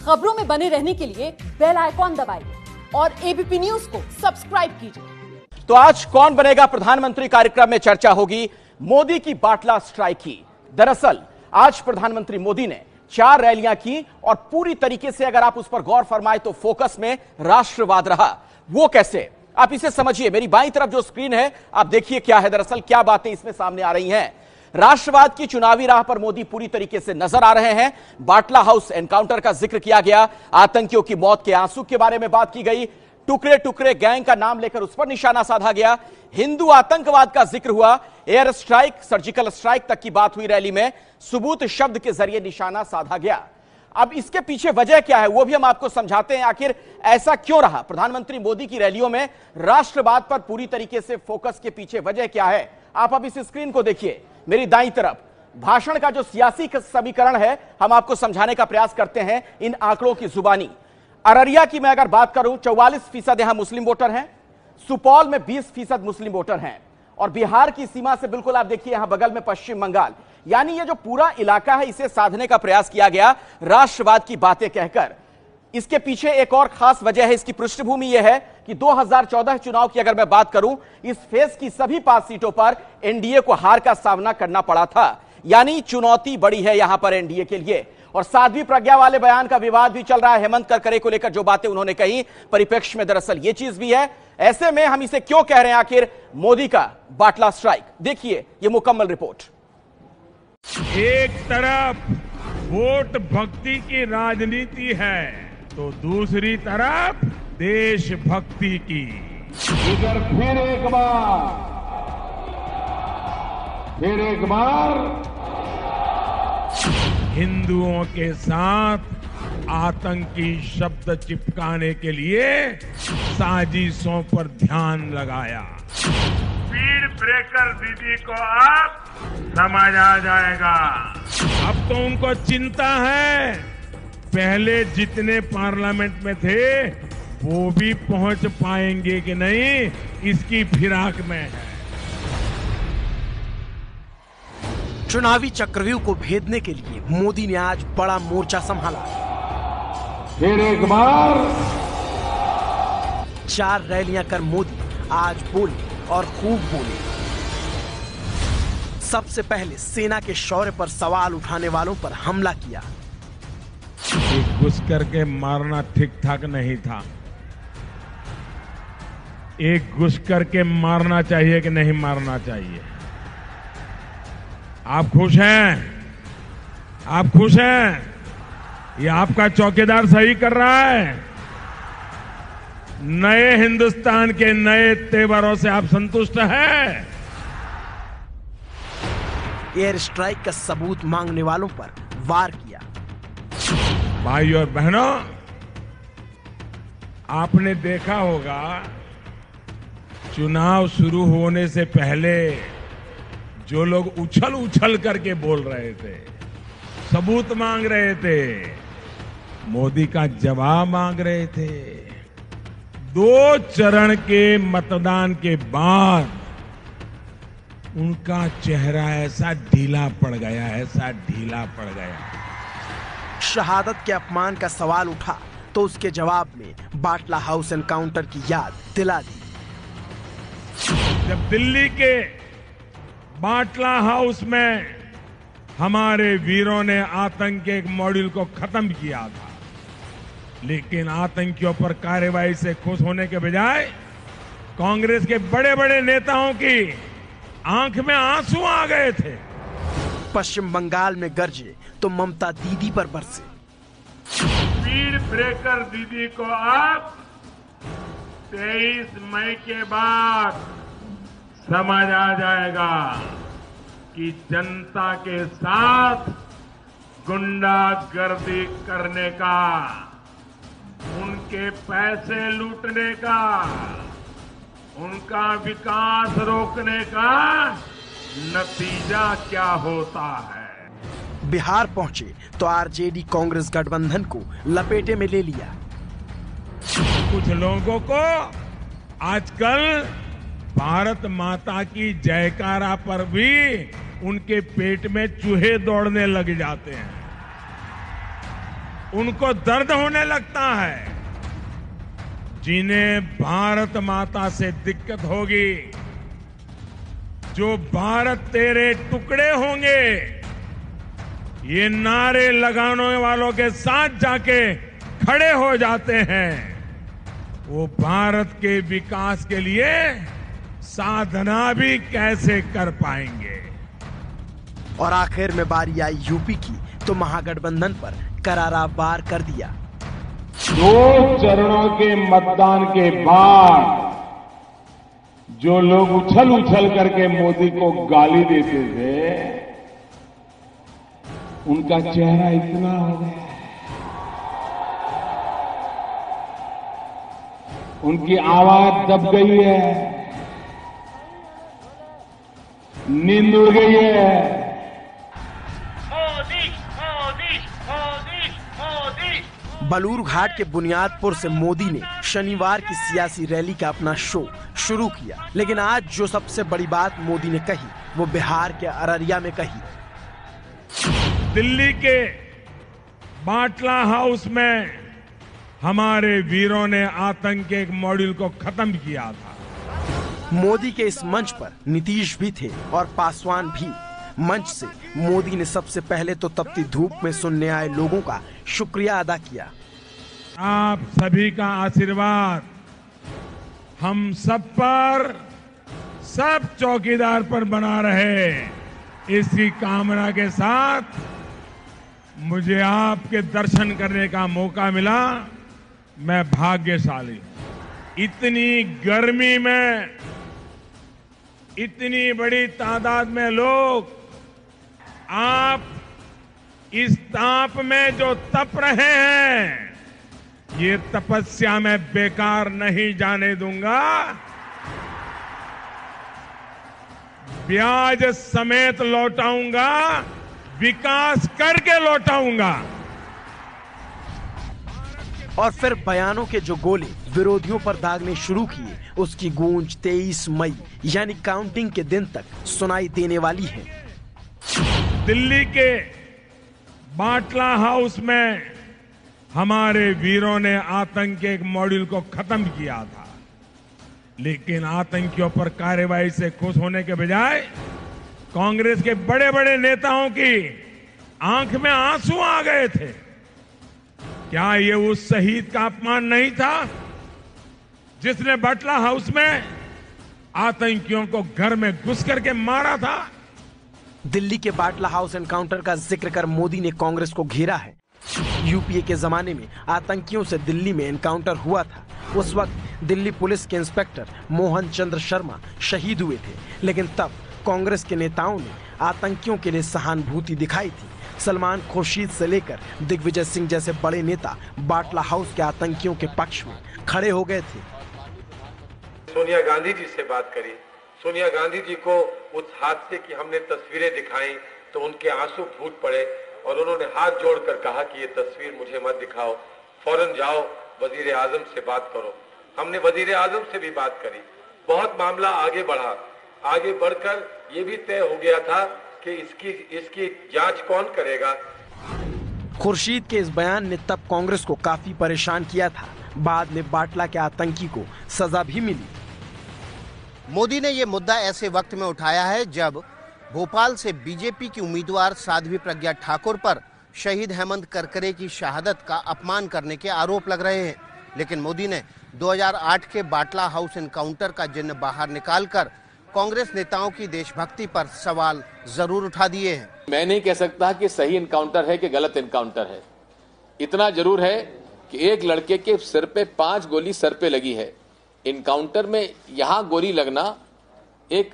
खबरों में बने रहने के लिए बेल आइकॉन दबाइए और एबीपी न्यूज को सब्सक्राइब कीजिए। तो आज कौन बनेगा प्रधानमंत्री कार्यक्रम में चर्चा होगी मोदी की बाटला स्ट्राइक की। दरअसल आज प्रधानमंत्री मोदी ने 4 रैलियां की और पूरी तरीके से अगर आप उस पर गौर फरमाए तो फोकस में राष्ट्रवाद रहा। वो कैसे, आप इसे समझिए। मेरी बाईं तरफ जो स्क्रीन है आप देखिए क्या है, दरअसल क्या बातें इसमें सामने आ रही हैं। राष्ट्रवाद की चुनावी राह पर मोदी पूरी तरीके से नजर आ रहे हैं। बाटला हाउस एनकाउंटर का जिक्र किया गया, आतंकियों की मौत के आंसू के बारे में बात की गई, टुकड़े टुकड़े गैंग का नाम लेकर उस पर निशाना साधा गया, हिंदू आतंकवाद का जिक्र हुआ, एयर स्ट्राइक, सर्जिकल स्ट्राइक तक की बात हुई रैली में, सबूत शब्द के जरिए निशाना साधा गया। अब इसके पीछे वजह क्या है वो भी हम आपको समझाते हैं। आखिर ऐसा क्यों रहा प्रधानमंत्री मोदी की रैलियों में राष्ट्रवाद पर पूरी तरीके से फोकस के पीछे वजह क्या है? आप अब इस स्क्रीन को देखिए, मेरी दाईं तरफ भाषण का जो सियासी समीकरण है हम आपको समझाने का प्रयास करते हैं इन आंकड़ों की जुबानी। अररिया की मैं अगर बात करूं 44% यहां मुस्लिम वोटर हैं, सुपौल में 20% मुस्लिम वोटर हैं और बिहार की सीमा से बिल्कुल आप देखिए यहां बगल में पश्चिम बंगाल। यानी ये जो पूरा इलाका है इसे साधने का प्रयास किया गया राष्ट्रवाद की बातें कहकर। इसके पीछे एक और खास वजह है, इसकी पृष्ठभूमि यह है कि 2014 चुनाव की अगर मैं बात करूं, इस फेज की सभी 5 सीटों पर एनडीए को हार का सामना करना पड़ा था। यानी चुनौती बड़ी है यहां पर एनडीए के लिए। और साध्वी प्रज्ञा वाले बयान का विवाद भी चल रहा है, हेमंत करकरे को लेकर जो बातें उन्होंने कही परिप्रेक्ष्य में दरअसल यह चीज भी है। ऐसे में हम इसे क्यों कह रहे हैं आखिर मोदी का बाटला स्ट्राइक? देखिए यह मुकम्मल रिपोर्ट। एक तरफ वोट भक्ति की राजनीति है तो दूसरी तरफ देशभक्ति की। इधर फिर एक बार हिंदुओं के साथ आतंकी शब्द चिपकाने के लिए साजिशों पर ध्यान लगाया। स्पीड ब्रेकर दीदी को अब समझ आ जाएगा। अब तो उनको चिंता है, पहले जितने पार्लियामेंट में थे वो भी पहुंच पाएंगे कि नहीं, इसकी फिराक में है। चुनावी चक्रव्यूह को भेदने के लिए मोदी ने आज बड़ा मोर्चा संभाला। फिर एक बार 4 रैलियां कर मोदी आज बोले और खूब बोले। सबसे पहले सेना के शौर्य पर सवाल उठाने वालों पर हमला किया। घुस करके मारना ठीक ठाक नहीं था। एक घुस करके मारना चाहिए कि नहीं मारना चाहिए? आप खुश हैं? आप खुश हैं? ये आपका चौकीदार सही कर रहा है? नए हिंदुस्तान के नए तेवरों से आप संतुष्ट हैं? एयर स्ट्राइक का सबूत मांगने वालों पर वार किया। भाई और बहनों, आपने देखा होगा चुनाव शुरू होने से पहले जो लोग उछल उछल करके बोल रहे थे, सबूत मांग रहे थे, मोदी का जवाब मांग रहे थे। 2 चरण के मतदान के बाद उनका चेहरा ऐसा ढीला पड़ गया, ऐसा ढीला पड़ गया। शहादत के अपमान का सवाल उठा तो उसके जवाब में बाटला हाउस एनकाउंटर की याद दिला दी। जब दिल्ली के बाटला हाउस में हमारे वीरों ने आतंक के एक मॉड्यूल को खत्म किया था, लेकिन आतंकियों पर कार्रवाई से खुश होने के बजाय कांग्रेस के बड़े बड़े नेताओं की आंख में आंसू आ गए थे। पश्चिम बंगाल में गरजे तो ममता दीदी पर बरसे। स्पीड ब्रेकर दीदी को अब 23 मई के बाद समझ आ जाएगा कि जनता के साथ गुंडागर्दी करने का, उनके पैसे लूटने का, उनका विकास रोकने का नतीजा क्या होता है। बिहार पहुंचे तो आरजेडी कांग्रेस गठबंधन को लपेटे में ले लिया। कुछ लोगों को आजकल भारत माता की जयकारा पर भी उनके पेट में चूहे दौड़ने लग जाते हैं। उनको दर्द होने लगता है। जिन्हें भारत माता से दिक्कत होगी, जो भारत तेरे टुकड़े होंगे, ये नारे लगाने वालों के साथ जाके खड़े हो जाते हैं, वो भारत के विकास के लिए साधना भी कैसे कर पाएंगे। और आखिर में बारी आई यूपी की, तो महागठबंधन पर करारा वार कर दिया। 2 चरणों के मतदान के बाद जो लोग उछल उछल करके मोदी को गाली देते थे, उनका चेहरा इतना हो गया, उनकी आवाज दब गई है, नींद उड़ गई है। बलूरघाट के बुनियादपुर से मोदी ने शनिवार की सियासी रैली का अपना शो शुरू किया, लेकिन आज जो सबसे बड़ी बात मोदी ने कही, वो बिहार के अररिया में कही। दिल्ली के बाटला हाउस में हमारे वीरों ने आतंक के एक मॉड्यूल को खत्म किया था। मोदी के इस मंच पर नीतीश भी थे और पासवान भी। मंच से मोदी ने सबसे पहले तो तपती धूप में सुनने आए लोगों का शुक्रिया अदा किया। आप सभी का आशीर्वाद हम सब पर, सब चौकीदार पर बना रहे, इसी कामना के साथ मुझे आपके दर्शन करने का मौका मिला। मैं भाग्यशाली हूं। इतनी गर्मी में इतनी बड़ी तादाद में लोग, आप इस ताप में जो तप रहे हैं, ये तपस्या मैं बेकार नहीं जाने दूंगा। ब्याज समेत लौटाऊंगा, विकास करके लौटाऊंगा। और फिर बयानों के जो गोले विरोधियों पर दागने शुरू किए, उसकी गूंज 23 मई यानी काउंटिंग के दिन तक सुनाई देने वाली है। दिल्ली के बाटला हाउस में हमारे वीरों ने आतंक के एक मॉड्यूल को खत्म किया था, लेकिन आतंकियों पर कार्रवाई से खुश होने के बजाय कांग्रेस के बड़े बड़े नेताओं की आंख में आंसू आ गए थे। क्या ये उस शहीद का अपमान नहीं था जिसने बाटला हाउस में आतंकियों को घर में घुस करके मारा था? दिल्ली के बाटला हाउस एनकाउंटर का जिक्र कर मोदी ने कांग्रेस को घेरा है। यूपीए के जमाने में आतंकियों से दिल्ली में एनकाउंटर हुआ था। उस वक्त दिल्ली पुलिस के इंस्पेक्टर मोहन चंद्र शर्मा शहीद हुए थे, लेकिन तब कांग्रेस के नेताओं ने आतंकियों के लिए सहानुभूति दिखाई थी। सलमान खुर्शीद से लेकर दिग्विजय सिंह जैसे बड़े नेता बाटला हाउस के आतंकियों के पक्ष में खड़े हो गए थे। सोनिया गांधी जी से बात करी, सोनिया गांधी जी को उस हादसे की हमने तस्वीरें दिखाई तो उनके आंसू फूट पड़े और उन्होंने हाथ जोड़कर कहा कि ये तस्वीर मुझे मत दिखाओ, फौरन जाओ वजीर आजम से बात करो। हमने वजीर आजम से भी बात करी, बहुत मामला आगे बढ़ा। आगे बढ़कर ये भी तय हो गया था कि इसकी जांच कौन करेगा। खुर्शीद के इस बयान ने तब कांग्रेस को काफी परेशान किया था। बाद में बाटला के आतंकी को सजा भी मिली। मोदी ने ये मुद्दा ऐसे वक्त में उठाया है जब भोपाल से बीजेपी की उम्मीदवार साध्वी प्रज्ञा ठाकुर पर शहीद हेमंत करकरे की शहादत का अपमान करने के आरोप लग रहे हैं। लेकिन मोदी ने 2008 के बाटला हाउस एनकाउंटर का जिन्न बाहर निकालकर कांग्रेस नेताओं की देशभक्ति पर सवाल जरूर उठा दिए हैं। मैं नहीं कह सकता कि सही एनकाउंटर है कि गलत एनकाउंटर है। इतना जरूर है कि एक लड़के के सिर पे 5 गोली सर पे लगी है। एनकाउंटर में यहां गोली लगना एक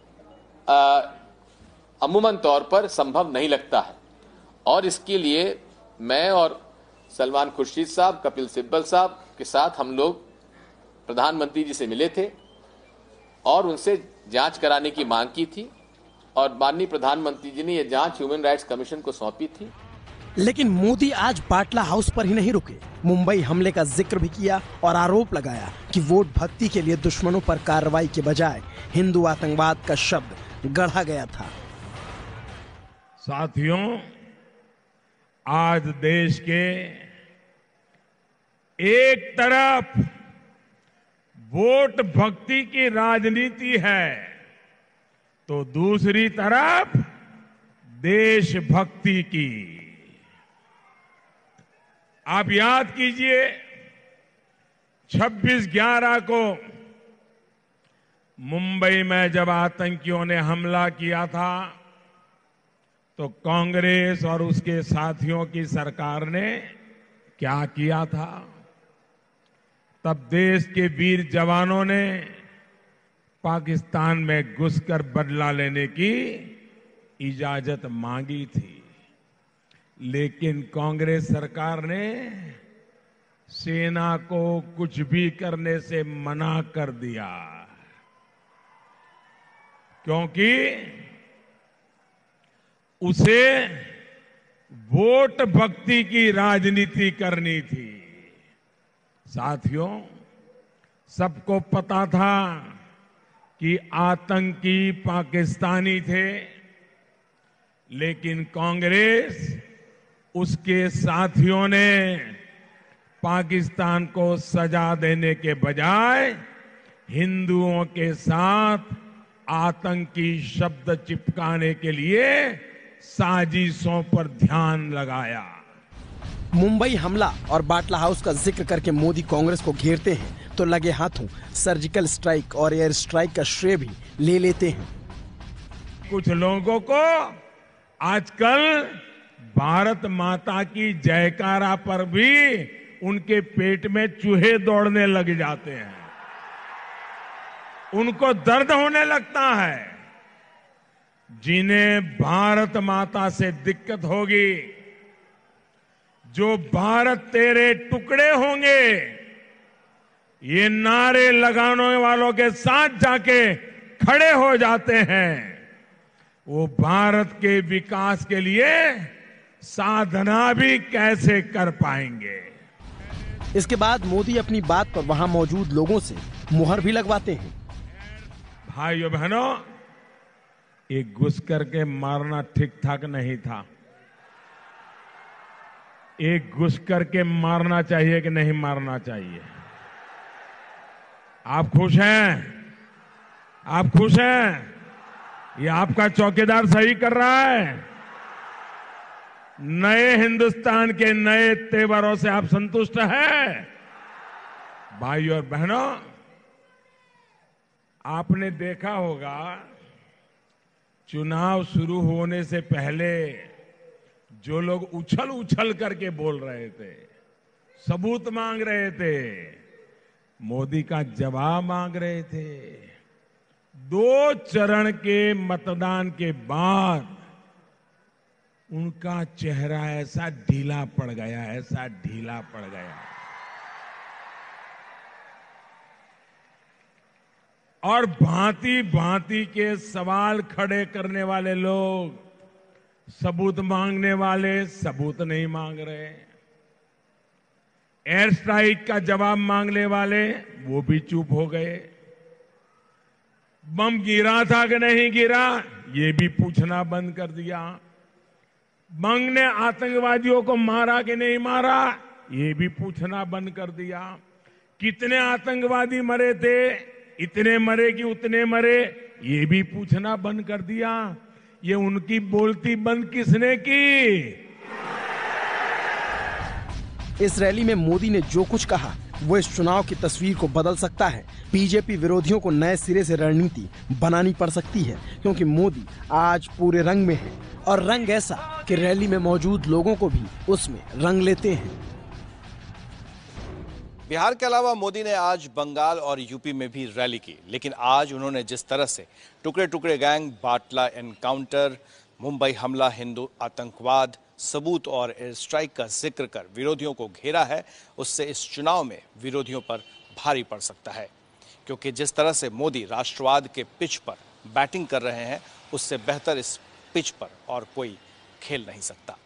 अमूमन तौर पर संभव नहीं लगता है, और इसके लिए मैं और सलमान खुर्शीद साहब, कपिल सिब्बल साहब के साथ हम लोग प्रधानमंत्री जी से मिले थे और उनसे जांच कराने की मांग की थी, और माननीय प्रधानमंत्री जी ने यह जांच ह्यूमन राइट्स कमीशन को सौंपी थी। लेकिन मोदी आज बाटला हाउस पर ही नहीं रुके, मुंबई हमले का जिक्र भी किया और आरोप लगाया कि वोट भक्ति के लिए दुश्मनों पर कार्रवाई के बजाय हिंदू आतंकवाद का शब्द गढ़ा गया था। साथियों, आज देश के एक तरफ वोट भक्ति की राजनीति है तो दूसरी तरफ देशभक्ति की। आप याद कीजिए 26/11 को मुंबई में जब आतंकियों ने हमला किया था तो कांग्रेस और उसके साथियों की सरकार ने क्या किया था? तब देश के वीर जवानों ने पाकिस्तान में घुसकर बदला लेने की इजाजत मांगी थी, लेकिन कांग्रेस सरकार ने सेना को कुछ भी करने से मना कर दिया, क्योंकि उसे वोट भक्ति की राजनीति करनी थी। साथियों, सबको पता था कि आतंकी पाकिस्तानी थे, लेकिन कांग्रेस उसके साथियों ने पाकिस्तान को सजा देने के बजाय हिंदुओं के साथ आतंकी शब्द चिपकाने के लिए साजिशों पर ध्यान लगाया। मुंबई हमला और बाटला हाउस का जिक्र करके मोदी कांग्रेस को घेरते हैं तो लगे हाथों सर्जिकल स्ट्राइक और एयर स्ट्राइक का श्रेय भी ले लेते हैं। कुछ लोगों को आजकल भारत माता की जयकारा पर भी उनके पेट में चूहे दौड़ने लग जाते हैं, उनको दर्द होने लगता है। जिन्हें भारत माता से दिक्कत होगी, जो भारत तेरे टुकड़े होंगे, ये नारे लगाने वालों के साथ जाके खड़े हो जाते हैं, वो भारत के विकास के लिए साधना भी कैसे कर पाएंगे। इसके बाद मोदी अपनी बात पर वहां मौजूद लोगों से मुहर भी लगवाते हैं। भाइयों बहनों, एक घुस करके मारना ठीक ठाक नहीं था। एक घुस करके मारना चाहिए कि नहीं मारना चाहिए? आप खुश हैं? आप खुश हैं? ये आपका चौकीदार सही कर रहा है? नए हिंदुस्तान के नए तेवरों से आप संतुष्ट हैं? भाइयों और बहनों, आपने देखा होगा चुनाव शुरू होने से पहले जो लोग उछल उछल करके बोल रहे थे, सबूत मांग रहे थे, मोदी का जवाब मांग रहे थे, 2 चरण के मतदान के बाद उनका चेहरा ऐसा ढीला पड़ गया, ऐसा ढीला पड़ गया। और भांति भांति के सवाल खड़े करने वाले लोग, सबूत मांगने वाले सबूत नहीं मांग रहे, एयर स्ट्राइक का जवाब मांगने वाले वो भी चुप हो गए, बम गिरा था कि नहीं गिरा ये भी पूछना बंद कर दिया, बम ने आतंकवादियों को मारा कि नहीं मारा ये भी पूछना बंद कर दिया, कितने आतंकवादी मरे थे, इतने मरे कि उतने मरे ये भी पूछना बंद कर दिया। ये उनकी बोलती बंद किसने की? इस रैली में मोदी ने जो कुछ कहा वो इस चुनाव की तस्वीर को बदल सकता है। बीजेपी विरोधियों को नए सिरे से रणनीति बनानी पड़ सकती है, क्योंकि मोदी आज पूरे रंग में है और रंग ऐसा कि रैली में मौजूद लोगों को भी उसमें रंग लेते हैं। बिहार के अलावा मोदी ने आज बंगाल और यूपी में भी रैली की, लेकिन आज उन्होंने जिस तरह से टुकड़े टुकड़े गैंग, बाटला एनकाउंटर, मुंबई हमला, हिंदू आतंकवाद, सबूत और एयर स्ट्राइक का जिक्र कर विरोधियों को घेरा है, उससे इस चुनाव में विरोधियों पर भारी पड़ सकता है, क्योंकि जिस तरह से मोदी राष्ट्रवाद के पिच पर बैटिंग कर रहे हैं, उससे बेहतर इस पिच पर और कोई खेल नहीं सकता।